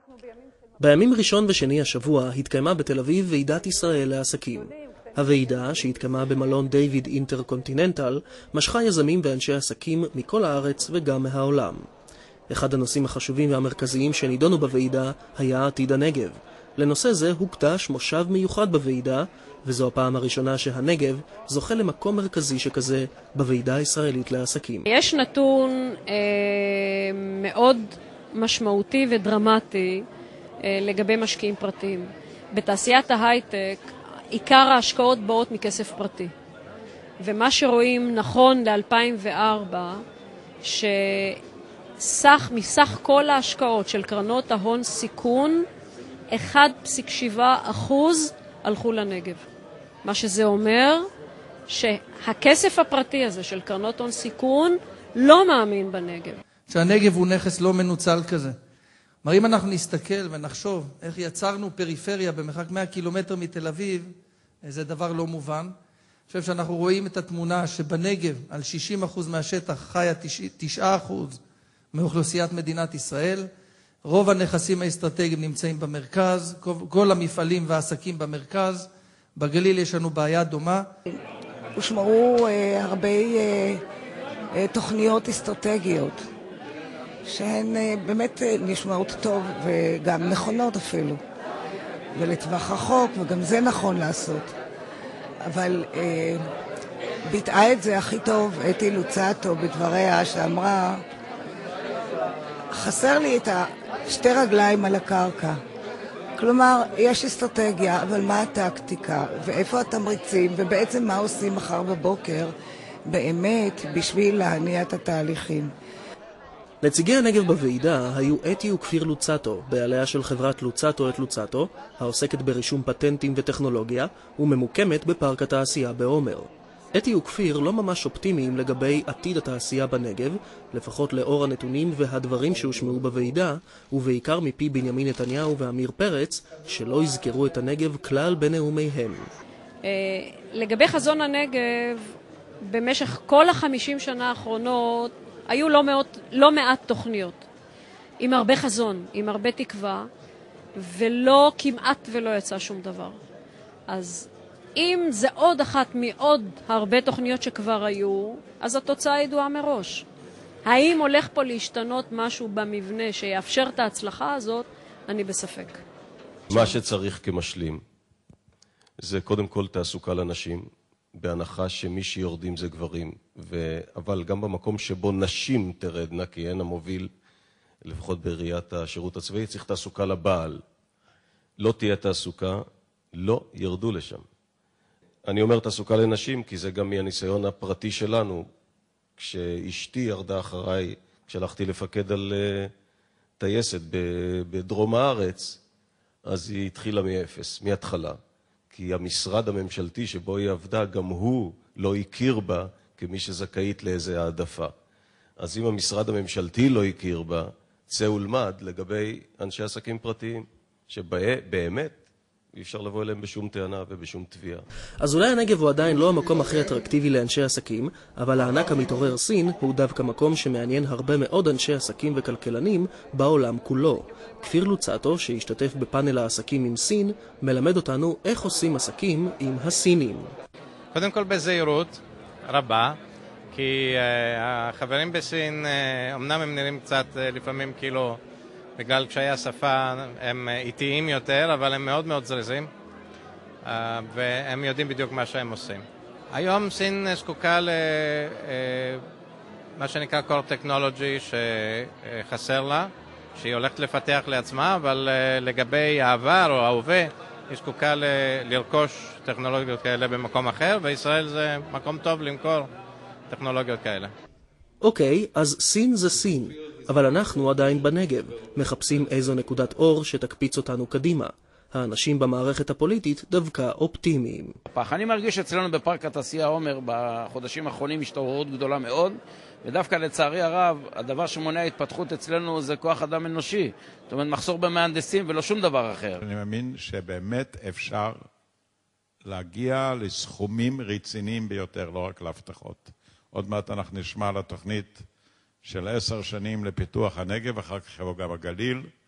בימים ראשון ושני השבוע התקיימה בתל אביב ועידת ישראל לעסקים. הוועידה, שהתקיימה במלון דיוויד אינטרקונטיננטל, משכה יזמים ואנשי עסקים מכל הארץ וגם מהעולם. אחד הנושאים החשובים והמרכזיים שנידונו בוועידה היה עתיד הנגב. לנושא זה הוקדש מושב מיוחד בוועידה, וזו הפעם הראשונה שהנגב זוכה למקום מרכזי שכזה בוועידה הישראלית לעסקים. יש נתון מאוד משמעותי ודרמטי לגבי משקיעים פרטיים. בתעשיית ההייטק עיקר ההשקעות באות מכסף פרטי. ומה שרואים נכון ל-2004, מסך כל ההשקעות של קרנות ההון סיכון, 1.7% הלכו לנגב. מה שזה אומר שהכסף הפרטי הזה של קרנות הון סיכון לא מאמין בנגב. שהנגב הוא נכס לא מנוצל כזה. אם אנחנו נסתכל ונחשוב איך יצרנו פריפריה במרחק 100 קילומטר מתל אביב, זה דבר לא מובן. אני חושב שאנחנו רואים את התמונה שבנגב על 60% מהשטח חיה 9% מאוכלוסיית מדינת ישראל. רוב הנכסים האסטרטגיים נמצאים במרכז, כל המפעלים והעסקים במרכז. בגליל יש לנו בעיה דומה. הושמעו הרבה תוכניות אסטרטגיות שהן באמת נשמעות טוב וגם נכונות אפילו, ולטווח רחוק, וגם זה נכון לעשות. אבל ביטאה את זה הכי טוב אתי לוצאטו בדבריה, שאמרה, חסר לי את שתי רגליים על הקרקע. כלומר, יש אסטרטגיה, אבל מה הטקטיקה, ואיפה התמריצים, ובעצם מה עושים מחר בבוקר באמת בשביל להניע את התהליכים. נציגי הנגב בוועידה היו אתי וכפיר לוצאטו, בעליה של חברת לוצאטו את לוצאטו, העוסקת ברישום פטנטים וטכנולוגיה, וממוקמת בפארק התעשייה בעומר. אתי וכפיר לא ממש אופטימיים לגבי עתיד התעשייה בנגב, לפחות לאור הנתונים והדברים שהושמעו בוועידה, ובעיקר מפי בנימין נתניהו ואמיר פרץ, שלא יזכרו את הנגב כלל בנאומיהם. לגבי חזון הנגב, במשך כל 50 שנה האחרונות, היו לא מעט תוכניות, עם הרבה חזון, עם הרבה תקווה, ולא כמעט ולא יצא שום דבר. אז אם זה עוד אחת מעוד הרבה תוכניות שכבר היו, אז התוצאה ידועה מראש. האם הולך פה להשתנות משהו במבנה שיאפשר את ההצלחה הזאת? אני בספק. מה שצריך כמשלים זה קודם כל תעסוקה לנשים, בהנחה שמי שיורדים זה גברים, אבל גם במקום שבו נשים תרדנה, כי הן המוביל, לפחות בראיית השירות הצבאי, צריך תעסוקה לבעל. לא תהיה תעסוקה, לא ירדו לשם. אני אומר תעסוקה לנשים, כי זה גם מהניסיון הפרטי שלנו. כשאשתי ירדה אחריי, כשהלכתי לפקד על טייסת בדרום הארץ, אז היא התחילה מאפס, מההתחלה. כי המשרד הממשלתי שבו היא עבדה, גם הוא לא הכיר בה כמי שזכאית לאיזו העדפה. אז אם המשרד הממשלתי לא הכיר בה, צא ולמד לגבי אנשי עסקים פרטיים, שבאמת אי אפשר לבוא אליהם בשום טענה ובשום תביעה. אז אולי הנגב הוא עדיין לא המקום הכי אטרקטיבי לאנשי עסקים, אבל הענק המתעורר סין הוא דווקא מקום שמעניין הרבה מאוד אנשי עסקים וכלכלנים בעולם כולו. כפיר לוצאטו, שהשתתף בפאנל העסקים עם סין, מלמד אותנו איך עושים עסקים עם הסינים. קודם כל בזהירות רבה, כי החברים בסין, אמנם הם נראים קצת לפעמים כאילו בגלל קשיי השפה הם איטיים יותר, אבל הם מאוד מאוד זריזים, והם יודעים בדיוק מה שהם עושים. היום סין זקוקה למה שנקרא core technology שחסר לה, שהיא הולכת לפתח לעצמה, אבל לגבי העבר או ההווה, היא זקוקה לרכוש טכנולוגיות כאלה במקום אחר, וישראל זה מקום טוב למכור טכנולוגיות כאלה. אוקיי, אז סין זה סין, אבל אנחנו עדיין בנגב, מחפשים איזו נקודת אור שתקפיץ אותנו קדימה. האנשים במערכת הפוליטית דווקא אופטימיים. אני מרגיש אצלנו בפארק התעשייה עומר בחודשים האחרונים השתוררות גדולה מאוד, ודווקא לצערי הרב, הדבר שמונע התפתחות אצלנו זה כוח אדם אנושי. זאת אומרת, מחסור במהנדסים ולא שום דבר אחר. אני מאמין שבאמת אפשר להגיע לסכומים רציניים ביותר, לא רק להבטחות. עוד מעט אנחנו נשמע על התוכנית של 10 שנים לפיתוח הנגב, אחר כך יבוא גם הגליל.